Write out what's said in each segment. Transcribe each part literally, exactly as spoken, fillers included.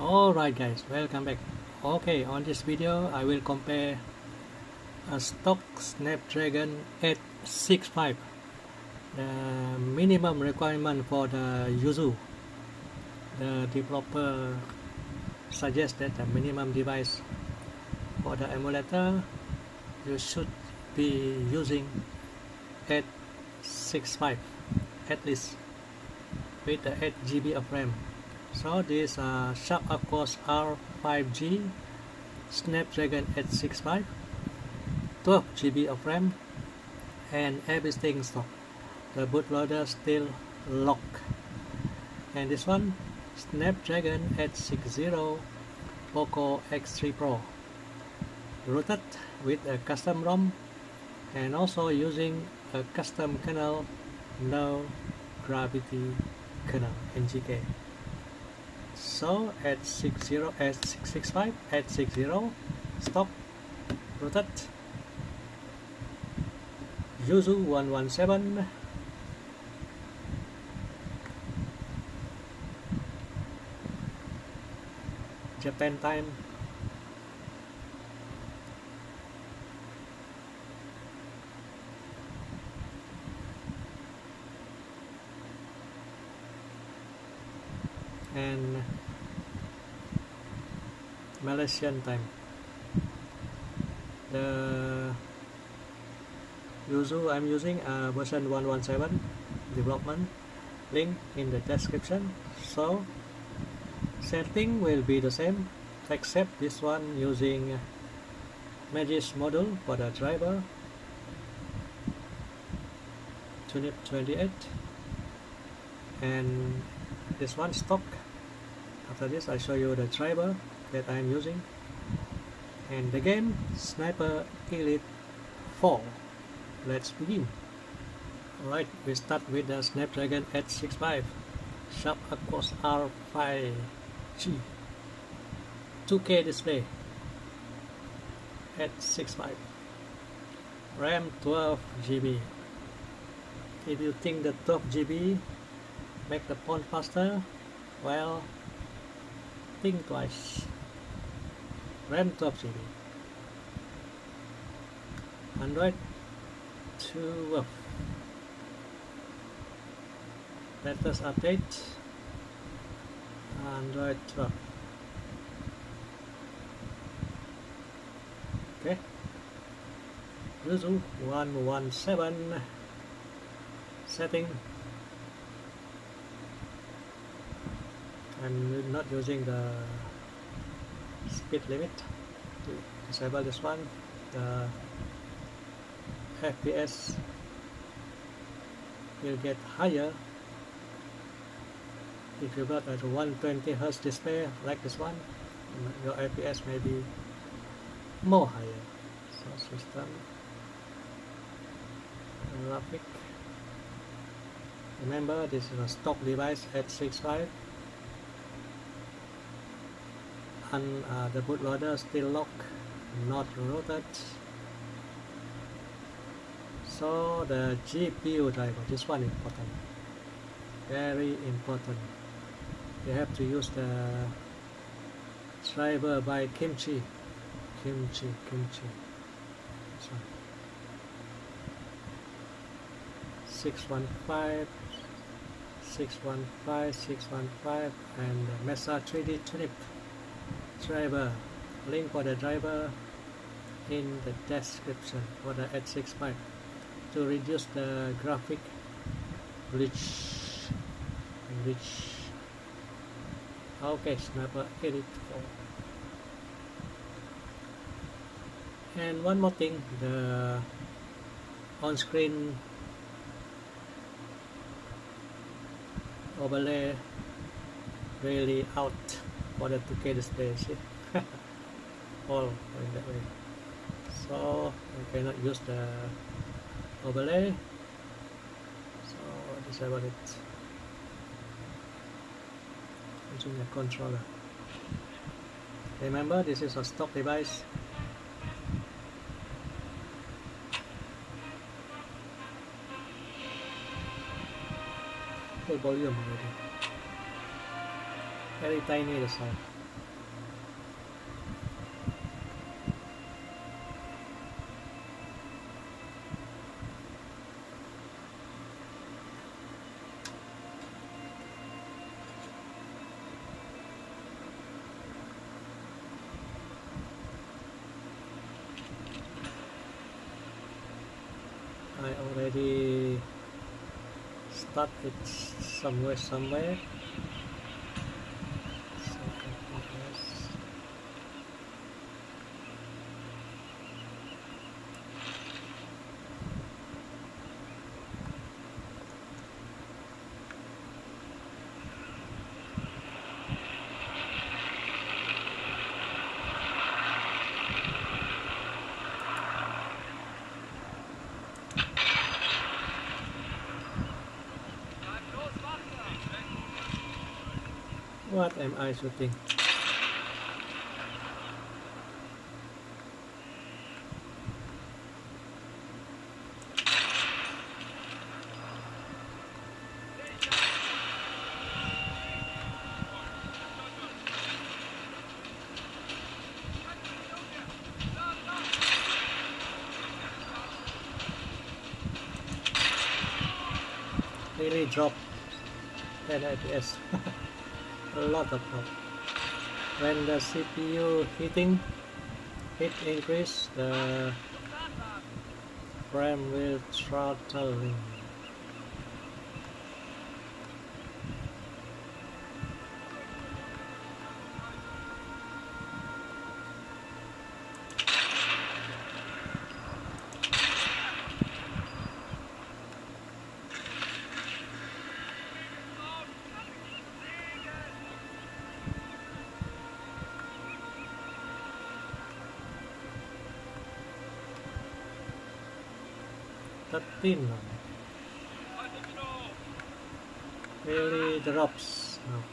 Alright guys, welcome back. Okay, on this video I will compare a stock Snapdragon eight sixty-five. The minimum requirement for the Yuzu. The developer suggests that the minimum device for the emulator you should be using eight sixty-five at least with the eight G B of RAM. So this uh, Sharp Aquos R five G Snapdragon eight sixty-five, twelve G B of RAM, and everything stock. The bootloader still locked. And this one, Snapdragon eight sixty Poco X three Pro, rooted with a custom ROM and also using a custom kernel, no gravity kernel N G K. So eight sixty, eight sixty-five, eight sixty stock, rooted, Yuzu one seventeen, Japan time, and Malaysian time. The Yuzu I'm using a version one seventeen development, link in the description. So setting will be the same except this one using Magis module for the driver, Tunip twenty-eight, and this one stock. After this I show you the driver that I am using, and the game Sniper Elite four. Let's begin. Alright, we start with the Snapdragon eight sixty-five Sharp Aquos R five G two K display, eight sixty-five, RAM twelve G B. If you think the twelve G B make the phone faster, well, think twice. RAM twelve G B. Android twelve. Latest update Android twelve. Okay. Yuzu one seventeen. Setting. I'm not using the speed limit. To disable this one, the F P S will get higher if you got a one twenty hertz display like this one. Your F P S may be more higher. So system graphic. Remember, this is a stock device eight sixty-five, and uh, the bootloader still locked, not rooted. So the G P U driver, this one important, very important. You have to use the driver by Kimchi, Kimchi, Kimchi. This one. six one five, six one five, six one five, and the Mesa three D Tunip driver. Link for the driver in the description for the eight sixty-five to reduce the graphic glitch. glitch. Okay, Sniper Elite four. And one more thing, the on-screen overlay really out for the two K display. See? All going that way. So I cannot use the overlay. So disable it using the controller. Remember, this is a stock device. Full volume already. Very tiny the sound. start it somewhere somewhere. What am I shooting? Really drop ten F P S. A lot of drop. When the C P U heating heat increase, the frame will throttling. thirteen really drops now.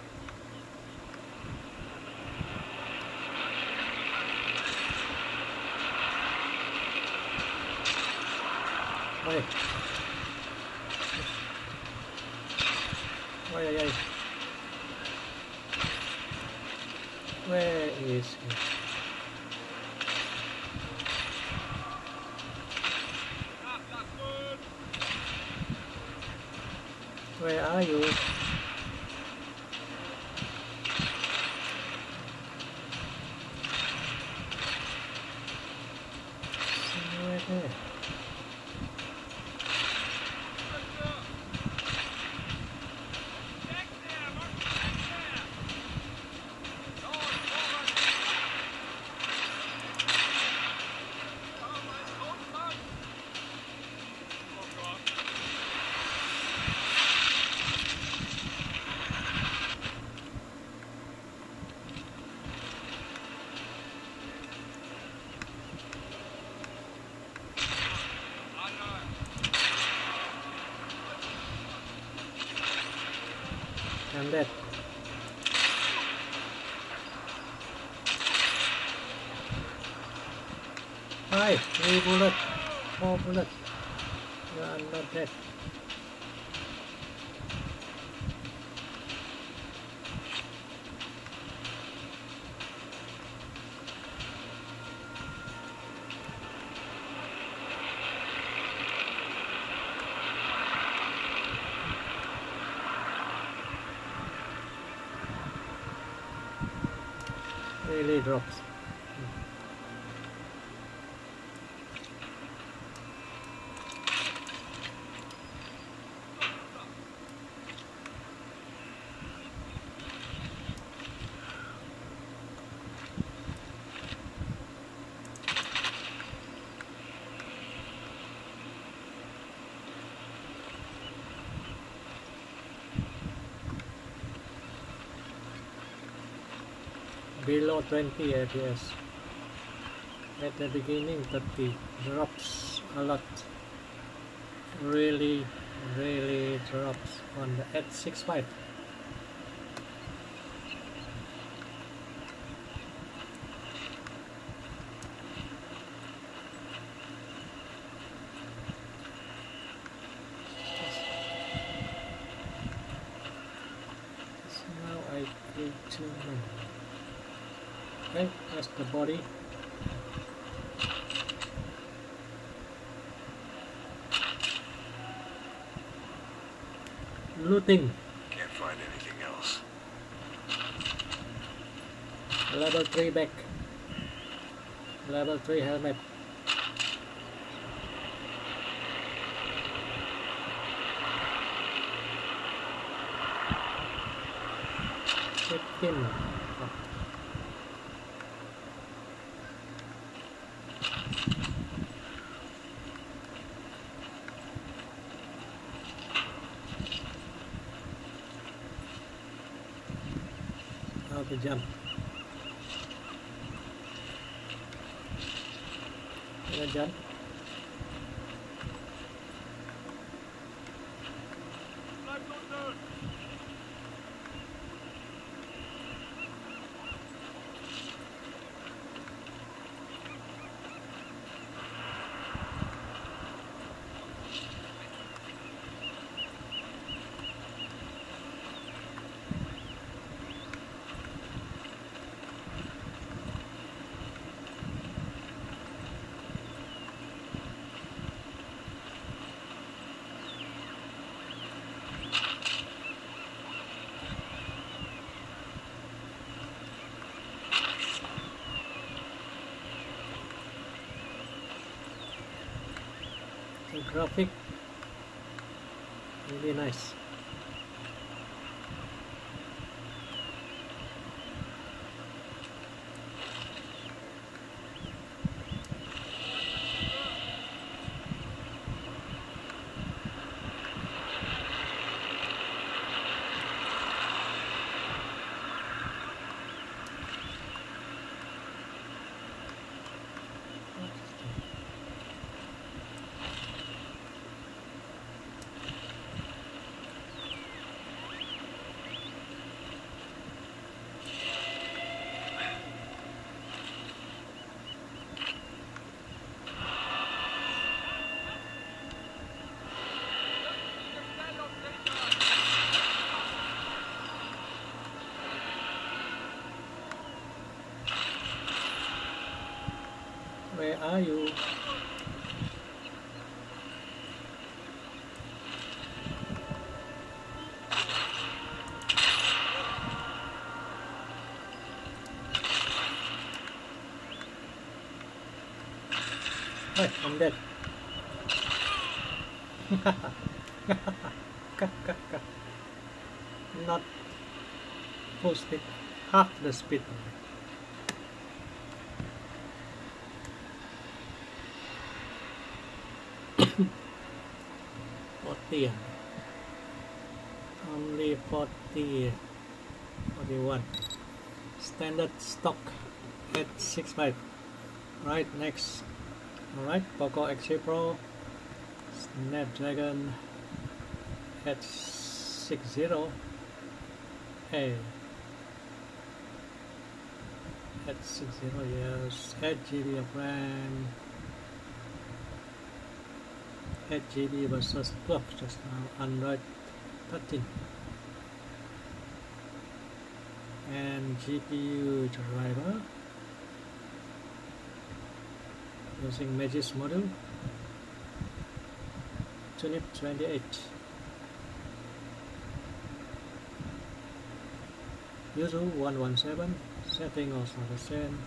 Wait. Wait, wait, wait. Where is he? Where are you? Somewhere there. I'm dead. Hi, three bullet, four bullet. You are not dead. Really drops. Below twenty F P S. At the beginning thirty, drops a lot. Really, really drops on the eight sixty-five. So now I kill two men. Okay, that's the body. Looting. Can't find anything else. Level three back. Level three helmet. fifteen. Oh. How to jump? Can I jump? The graphic really nice. Where are you? Hey, I'm dead. Not full speed, half the speed. forty, only forty, forty-one. Standard stock at sixty-five. Right, next. Alright, Poco X three Pro, Snapdragon at sixty. A at sixty, yes, eight G B of RAM, eight G B versus twelve just now, Android thirteen, and G P U driver using Magis module, Tunip twenty-eight. Usual one seventeen, setting also the same,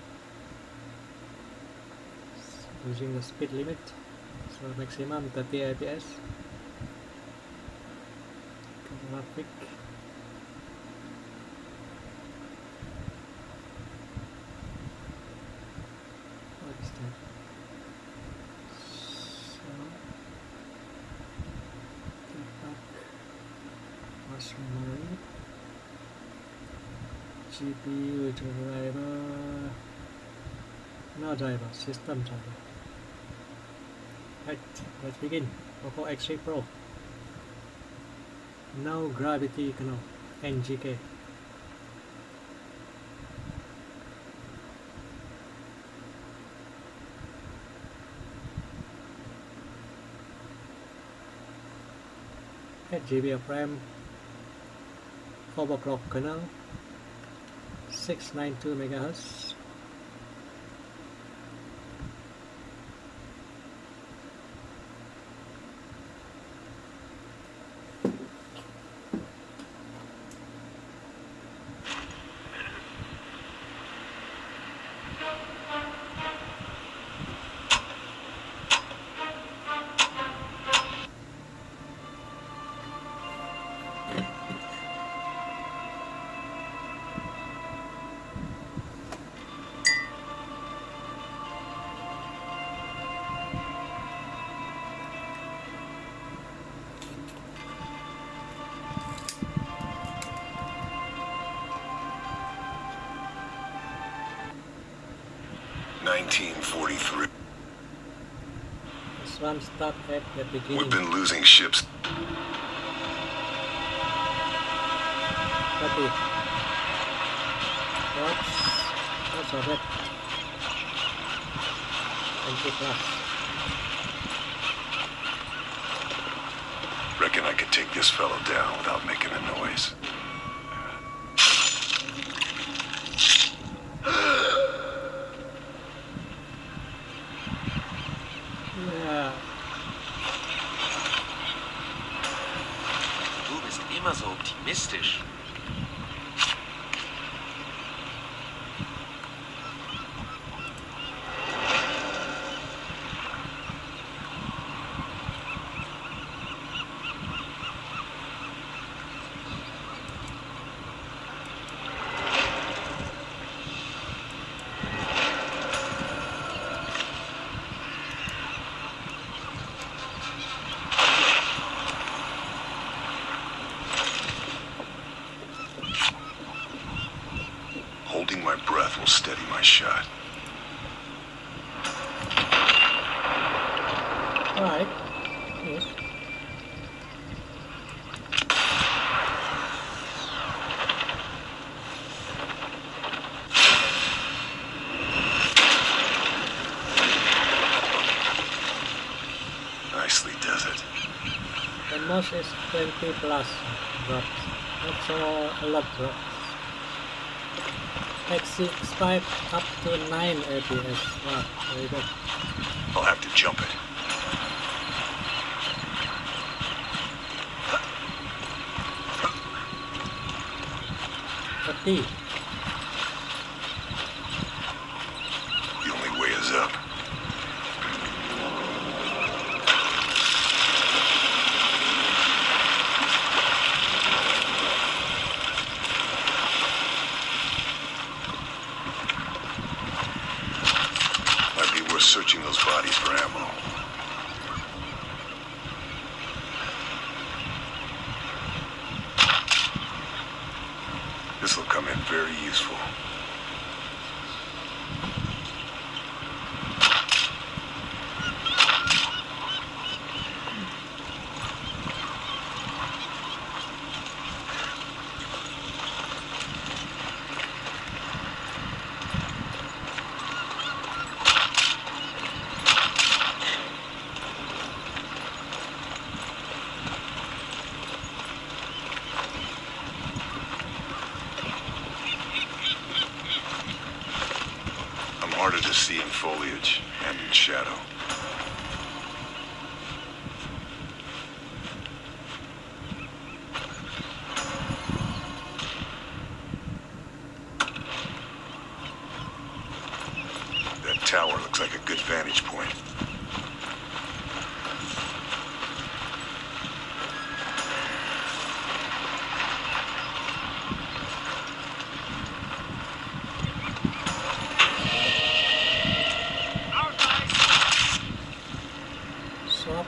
using the speed limit, so maximum thirty F P S. Graphic, what is that? So, back, flash memory, G P U driver, no driver, system driver. Right, let's begin. Poco X three Pro. No gravity canal, N G K. eight G B of RAM, overclock kernel, six ninety-two megahertz. nineteen forty-three. This one start at the beginning. We've been losing ships. thirty. What's, what's all that? twenty plus. Reckon I could take this fellow down without making a noise. Yeah. Du bist immer so optimistisch. Holding my breath will steady my shot. Right. Yes. Nicely does it. The most is twenty plus drops. Not so a lot drops. X six five up to nine A P S. Wow, very good. I'll have to jump it. thirty. The only way is up. Might be worth searching those bodies for ammo. This will come in very useful. Harder to see in foliage and in shadow. That tower looks like a good vantage point. Swap.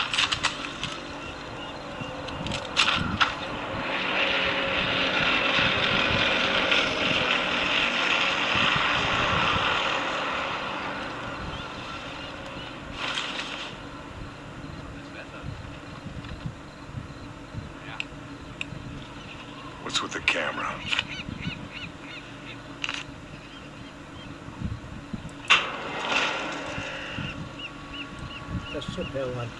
What's with the camera? Just shoot that one.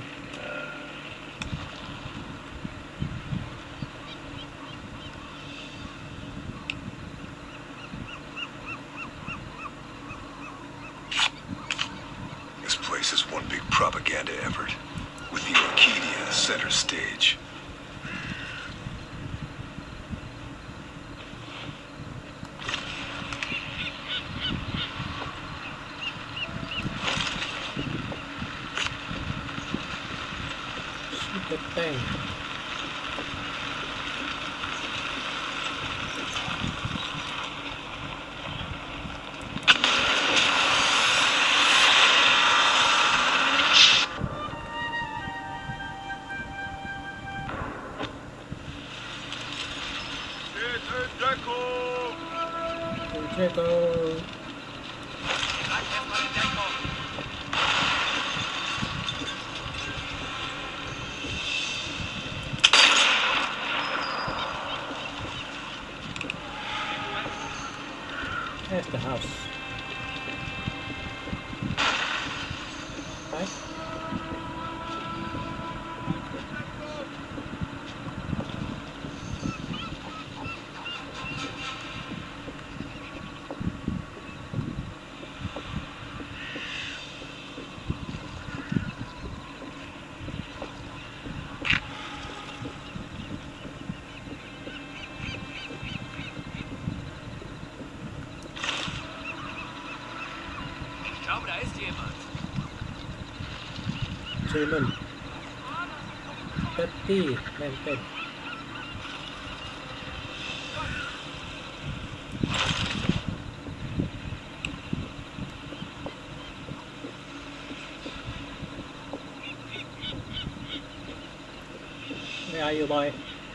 This place is one big propaganda effort, with the Orchidia center stage. Shoot the tank. Jacob. There's the house. Right? Ich glaube, da ist jemand. German. thirty man ten. Where are you, boy?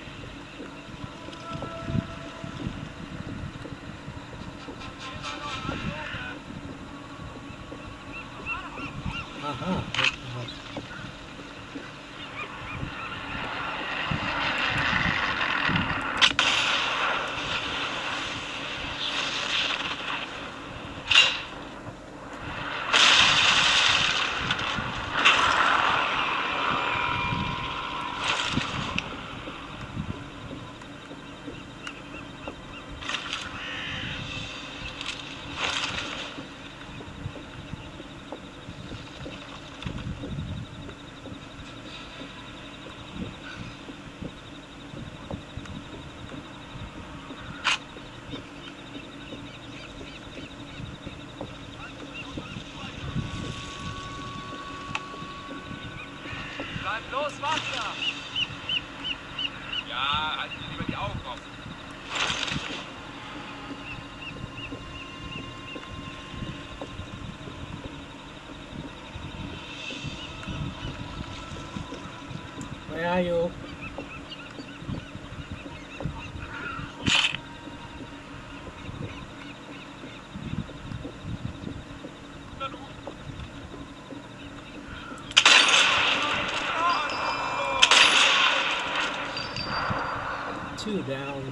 Aha, that's the house. Bleib los, Wagner! Ja, halten Sie lieber die Augen offen. Where are you? Two down.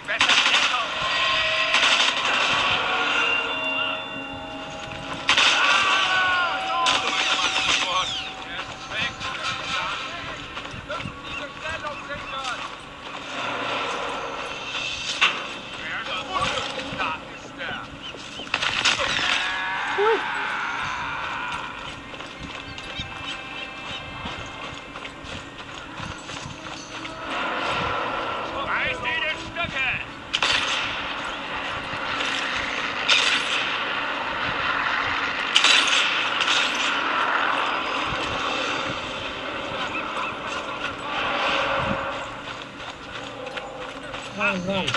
Besser Deckung! Run, run.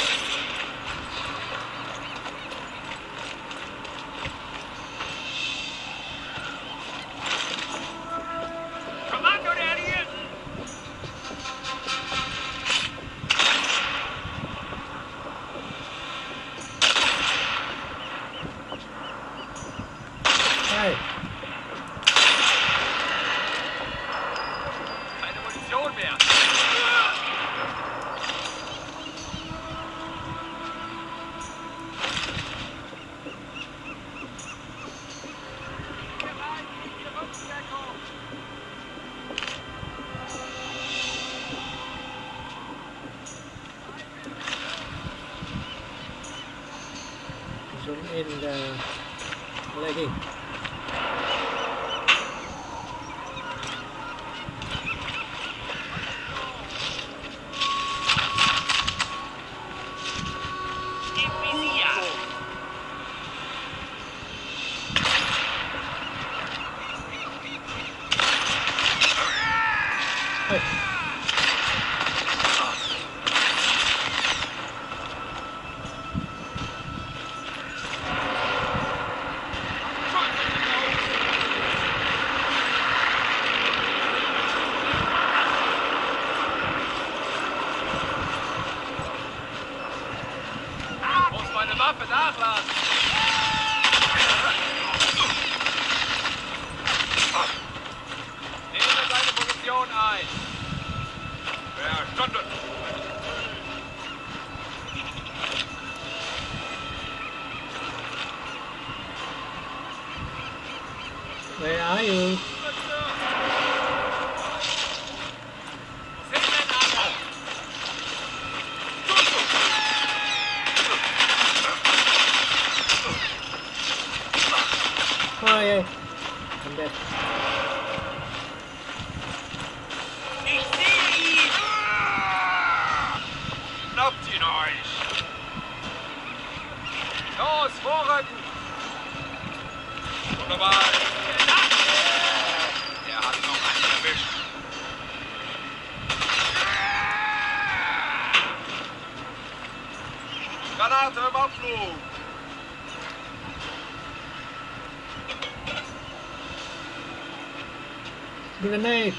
Kommando der Alliierten! Hey. Keine Munition mehr! Zoom in the legging. Im Visier! Hey. Muss meine Waffe nachladen! Nehme seine Position ein! Verstanden! Where are you? Sind denn alle? Oh yeah. I'm dead. Ich sehe ihn! Schnappt ihn euch! Los, vorrücken! Wunderbar! Der hat noch einen erwischt! Granate im Abflug! Grenade!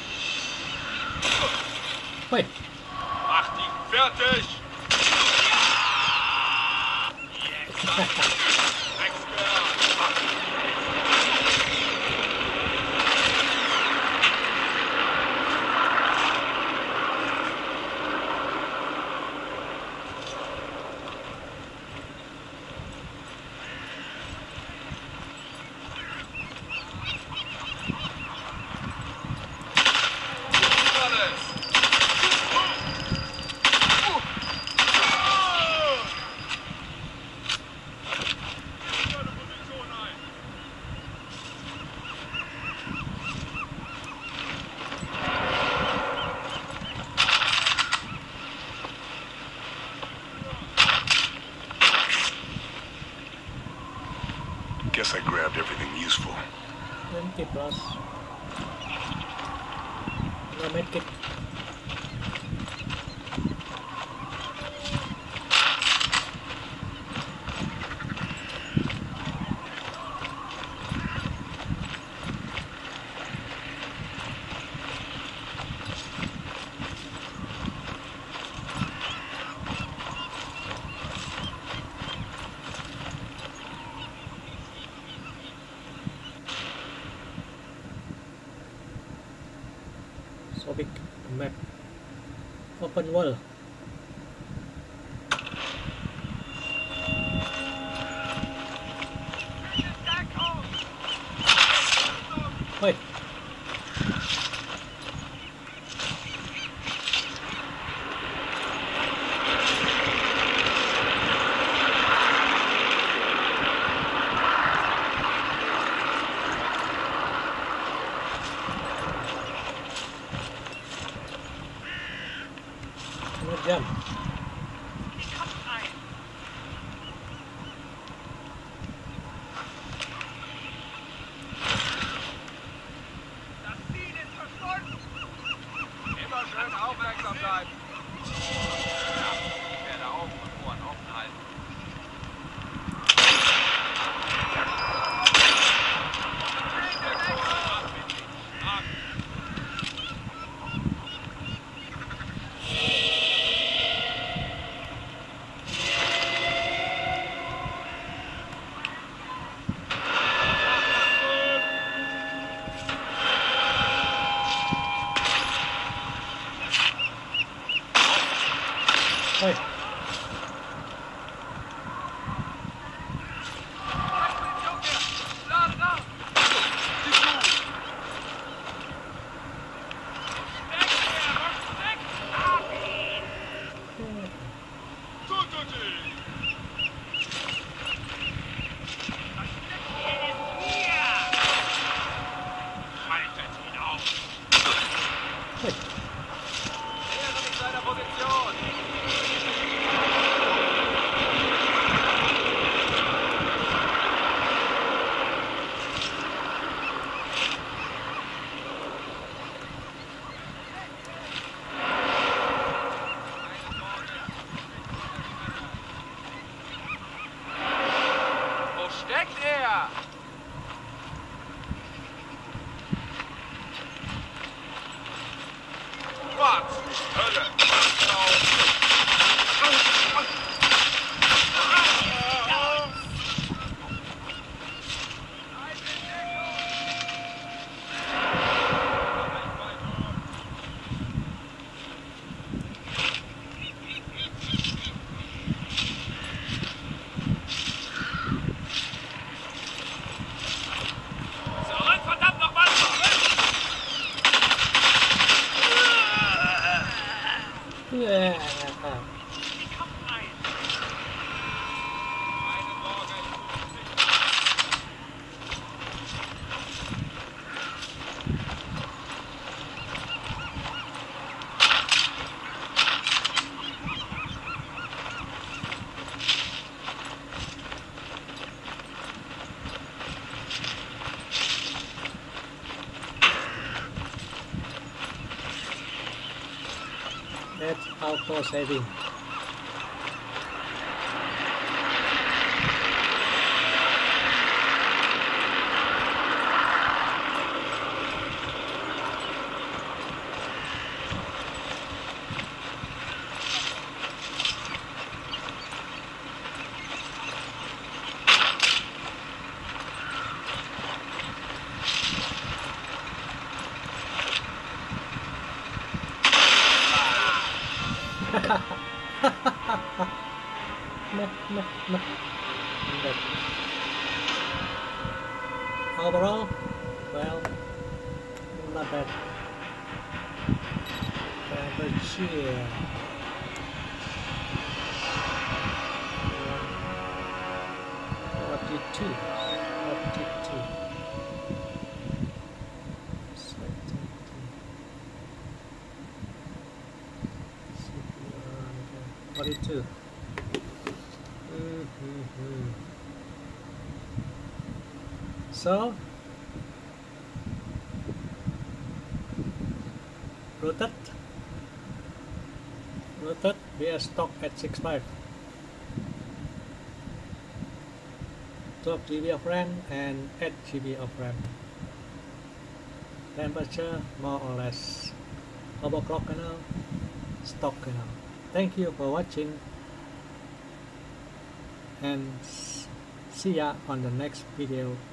Wait! Macht ihn fertig! Yes. Guess I grabbed everything useful. twenty plus. No medkit. So big map. Open world. auto saving. No, no, no. But overall, well, not bad. Temperature. forty-two. forty-two. forty-two. Mm-hmm. So, rotate, rotate, we are stock at six point five. twelve G B of RAM and eight G B of RAM. Temperature more or less overclock canal, stock canal. Thank you for watching, and see ya on the next video.